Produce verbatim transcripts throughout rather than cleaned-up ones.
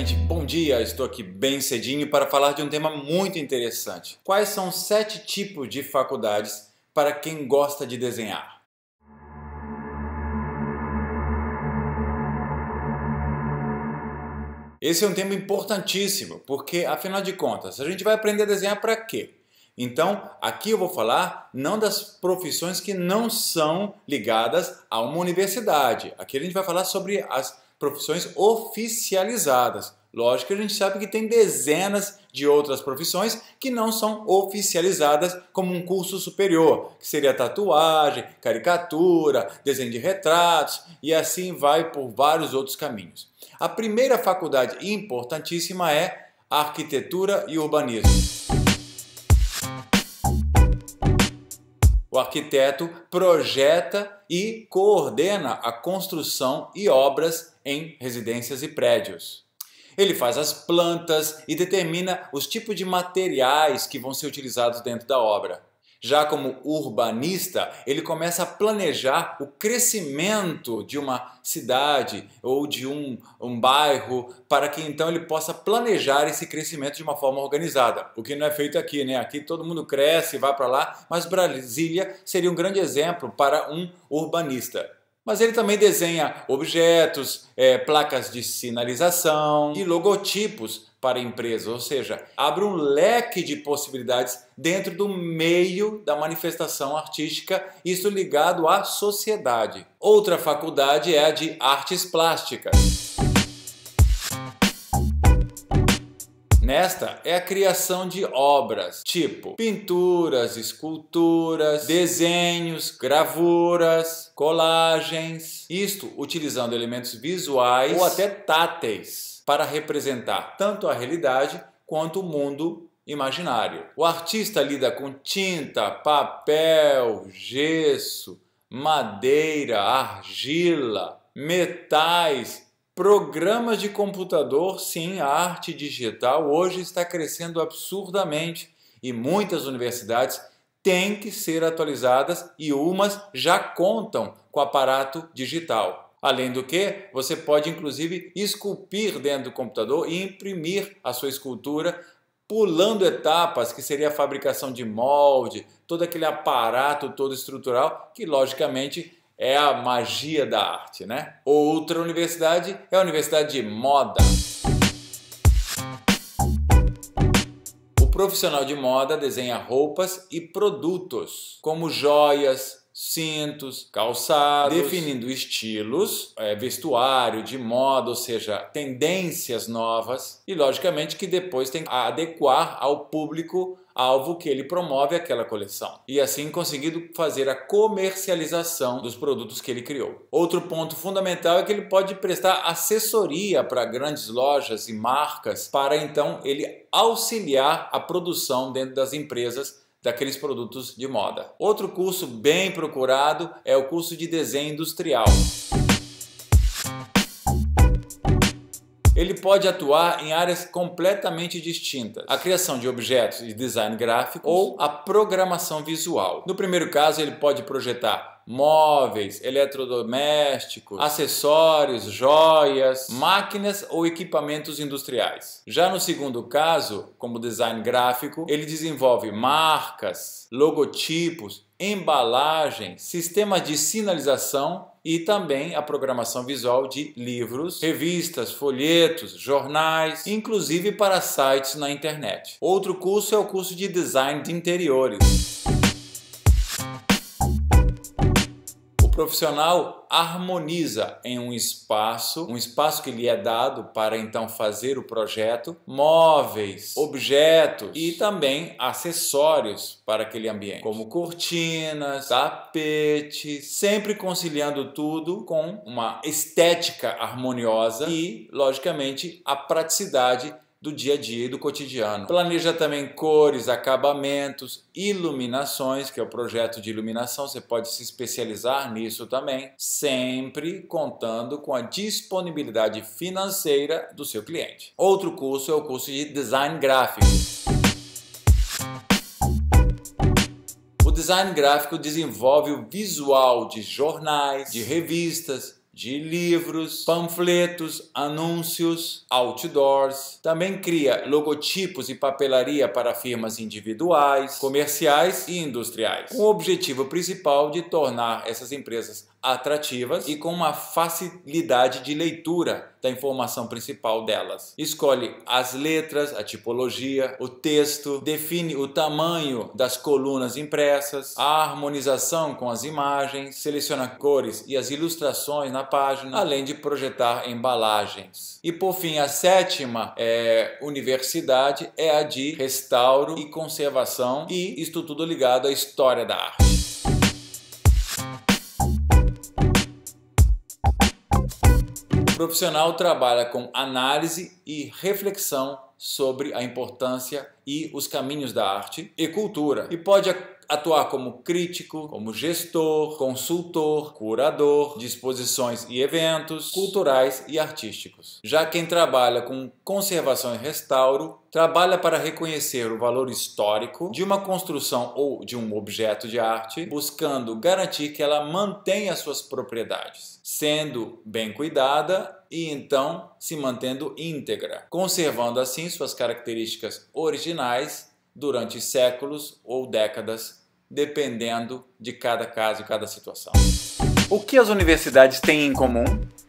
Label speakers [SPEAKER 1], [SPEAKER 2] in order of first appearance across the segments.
[SPEAKER 1] gente, bom dia! Estou aqui bem cedinho para falar de um tema muito interessante. Quais são os sete tipos de faculdades para quem gosta de desenhar? Esse é um tema importantíssimo, porque afinal de contas, a gente vai aprender a desenhar para quê? Então, aqui eu vou falar não das profissões que não são ligadas a uma universidade. Aqui a gente vai falar sobre as profissões oficializadas. Lógico que a gente sabe que tem dezenas de outras profissões que não são oficializadas como um curso superior, que seria tatuagem, caricatura, desenho de retratos e assim vai por vários outros caminhos. A primeira faculdade importantíssima é Arquitetura e Urbanismo. O arquiteto projeta e coordena a construção e obras em residências e prédios. Ele faz as plantas e determina os tipos de materiais que vão ser utilizados dentro da obra. Já como urbanista, ele começa a planejar o crescimento de uma cidade ou de um, um bairro para que então ele possa planejar esse crescimento de uma forma organizada. O que não é feito aqui, né? Aqui todo mundo cresce, vai para lá, mas Brasília seria um grande exemplo para um urbanista. Mas ele também desenha objetos, é, placas de sinalização e logotipos para empresas, ou seja, abre um leque de possibilidades dentro do meio da manifestação artística, isso ligado à sociedade. Outra faculdade é a de artes plásticas. Nesta é a criação de obras, tipo pinturas, esculturas, desenhos, gravuras, colagens, isto utilizando elementos visuais ou até táteis para representar tanto a realidade quanto o mundo imaginário. O artista lida com tinta, papel, gesso, madeira, argila, metais, programas de computador. Sim, a arte digital hoje está crescendo absurdamente e muitas universidades têm que ser atualizadas e umas já contam com aparato digital. Além do que, você pode inclusive esculpir dentro do computador e imprimir a sua escultura pulando etapas, que seria a fabricação de molde, todo aquele aparato todo estrutural que logicamente é a magia da arte, né? Outra universidade é a Universidade de Moda. O profissional de moda desenha roupas e produtos, como joias, cintos, calçados, definindo estilos, é, vestuário, de moda, ou seja, tendências novas e logicamente que depois tem que adequar ao público alvo que ele promove aquela coleção e assim conseguindo fazer a comercialização dos produtos que ele criou. Outro ponto fundamental é que ele pode prestar assessoria para grandes lojas e marcas para então ele auxiliar a produção dentro das empresas daqueles produtos de moda. Outro curso bem procurado é o curso de desenho industrial. Ele pode atuar em áreas completamente distintas: a criação de objetos e design gráfico ou a programação visual. No primeiro caso, ele pode projetar móveis, eletrodomésticos, acessórios, joias, máquinas ou equipamentos industriais. Já no segundo caso, como design gráfico, ele desenvolve marcas, logotipos, embalagens, sistemas de sinalização e também a programação visual de livros, revistas, folhetos, jornais, inclusive para sites na internet. Outro curso é o curso de design de interiores. O profissional harmoniza em um espaço, um espaço que lhe é dado para então fazer o projeto, móveis, objetos e também acessórios para aquele ambiente, como cortinas, tapetes, sempre conciliando tudo com uma estética harmoniosa e, logicamente, a praticidade do dia a dia e do cotidiano. Planeja também cores, acabamentos, iluminações, que é o projeto de iluminação, você pode se especializar nisso também, sempre contando com a disponibilidade financeira do seu cliente. Outro curso é o curso de design gráfico. O design gráfico desenvolve o visual de jornais, de revistas, de livros, panfletos, anúncios, outdoors. Também cria logotipos e papelaria para firmas individuais, comerciais e industriais, com o objetivo principal de tornar essas empresas atrativas e com uma facilidade de leitura da informação principal delas. Escolhe as letras, a tipologia, o texto, define o tamanho das colunas impressas, a harmonização com as imagens, seleciona cores e as ilustrações na página, além de projetar embalagens. E por fim, a sétima é, universidade é a de restauro e conservação, e isto tudo ligado à história da arte. O profissional trabalha com análise e reflexão sobre a importância e os caminhos da arte e cultura, e pode atuar como crítico, como gestor, consultor, curador de exposições e eventos culturais e artísticos. Já quem trabalha com conservação e restauro trabalha para reconhecer o valor histórico de uma construção ou de um objeto de arte, buscando garantir que ela mantenha suas propriedades, sendo bem cuidada e então se mantendo íntegra, conservando assim suas características originais durante séculos ou décadas, dependendo de cada caso e cada situação. O que as universidades têm em comum?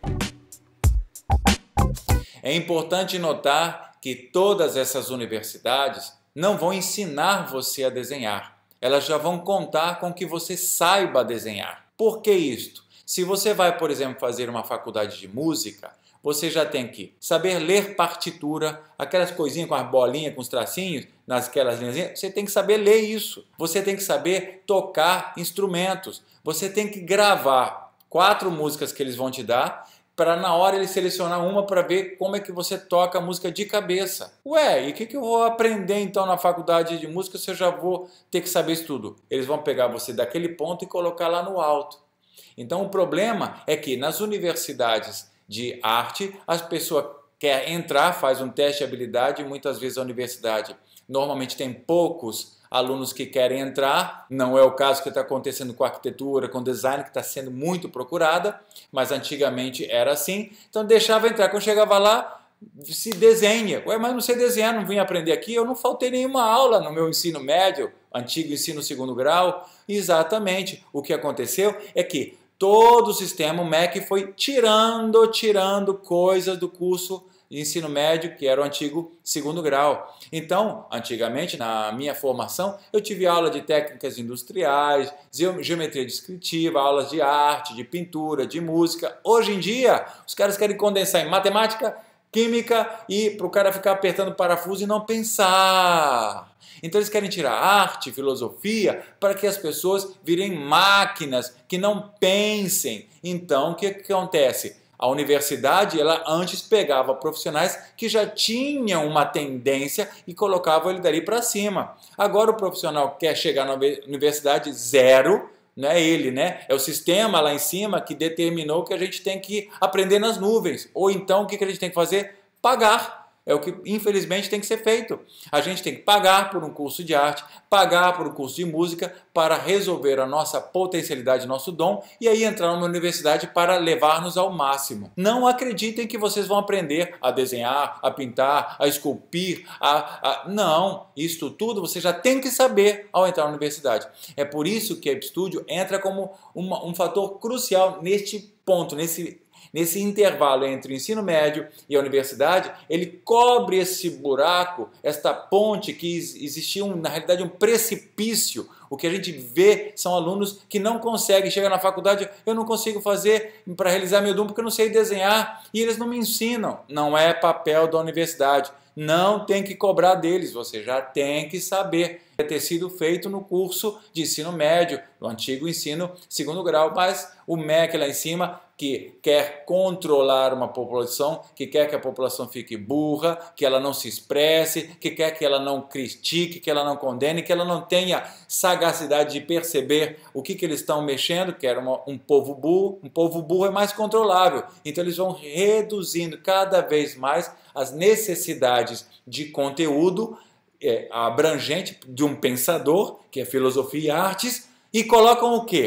[SPEAKER 1] É importante notar que todas essas universidades não vão ensinar você a desenhar. Elas já vão contar com que você saiba desenhar. Por que isto? Se você vai, por exemplo, fazer uma faculdade de música, você já tem que saber ler partitura, aquelas coisinhas com as bolinhas, com os tracinhos, nasquelas linhas, você tem que saber ler isso. Você tem que saber tocar instrumentos. Você tem que gravar quatro músicas que eles vão te dar, para na hora ele selecionar uma para ver como é que você toca a música de cabeça. Ué, e o que, que eu vou aprender então na faculdade de música se eu já vou ter que saber isso tudo? Eles vão pegar você daquele ponto e colocar lá no alto. Então o problema é que nas universidades de arte, as pessoas querem entrar, faz um teste de habilidade, e muitas vezes a universidade normalmente tem poucos alunos que querem entrar, não é o caso que está acontecendo com arquitetura, com design, que está sendo muito procurada, mas antigamente era assim, então deixava entrar, quando chegava lá, se desenha. Ué, mas não sei desenhar, não vim aprender aqui, eu não faltei nenhuma aula no meu ensino médio, antigo ensino segundo grau. Exatamente, o que aconteceu é que todo o sistema, o M E C, foi tirando, tirando coisas do curso de ensino médio, que era o antigo segundo grau. Então, antigamente, na minha formação, eu tive aula de técnicas industriais, geometria descritiva, aulas de arte, de pintura, de música. Hoje em dia, os caras querem condensar em matemática, química e para o cara ficar apertando parafuso e não pensar. Então eles querem tirar arte, filosofia, para que as pessoas virem máquinas que não pensem. Então o que, que acontece? A universidade, ela antes pegava profissionais que já tinham uma tendência e colocava ele dali para cima. Agora o profissional quer chegar na universidade zero, não é ele, né? É o sistema lá em cima que determinou que a gente tem que aprender nas nuvens. Ou então o que a gente tem que fazer? Pagar. É o que infelizmente tem que ser feito. A gente tem que pagar por um curso de arte, pagar por um curso de música para resolver a nossa potencialidade, nosso dom, e aí entrar numa universidade para levar-nos ao máximo. Não acreditem que vocês vão aprender a desenhar, a pintar, a esculpir, a, a... não, isso tudo você já tem que saber ao entrar na universidade. É por isso que a Studio entra como uma, um fator crucial neste ponto, nesse Nesse intervalo entre o ensino médio e a universidade, ele cobre esse buraco, esta ponte que existia, um, na realidade, um precipício. O que a gente vê são alunos que não conseguem chegar na faculdade, eu não consigo fazer para realizar meu dom porque eu não sei desenhar, e eles não me ensinam. Não é papel da universidade. Não tem que cobrar deles, você já tem que saber. Deve ter sido feito no curso de ensino médio, no antigo ensino segundo grau, mas o M E C lá em cima, que quer controlar uma população, que quer que a população fique burra, que ela não se expresse, que quer que ela não critique, que ela não condene, que ela não tenha sagacidade de perceber o que, que eles estão mexendo, que era uma, um povo burro. Um povo burro é mais controlável, então eles vão reduzindo cada vez mais as necessidades de conteúdo é, abrangente de um pensador, que é filosofia e artes, e colocam o quê?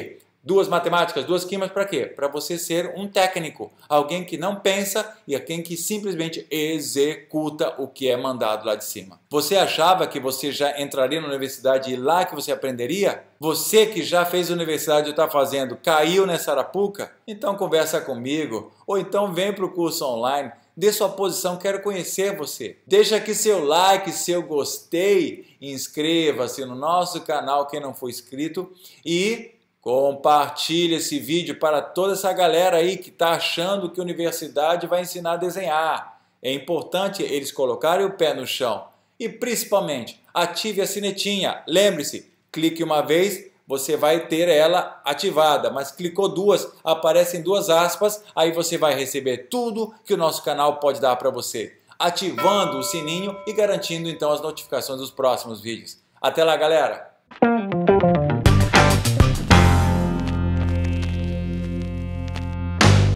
[SPEAKER 1] Duas matemáticas, duas químicas para quê? Para você ser um técnico, alguém que não pensa e alguém que simplesmente executa o que é mandado lá de cima. Você achava que você já entraria na universidade e lá que você aprenderia? Você que já fez universidade e está fazendo, caiu nessa arapuca? Então conversa comigo, ou então vem para o curso online, dê sua posição, quero conhecer você. Deixa aqui seu like, seu gostei, inscreva-se no nosso canal quem não for inscrito e compartilhe esse vídeo para toda essa galera aí que está achando que a universidade vai ensinar a desenhar. É importante eles colocarem o pé no chão. E principalmente, ative a sinetinha. Lembre-se, clique uma vez, você vai ter ela ativada. Mas clicou duas, aparecem duas aspas, aí você vai receber tudo que o nosso canal pode dar para você. Ativando o sininho e garantindo então as notificações dos próximos vídeos. Até lá, galera!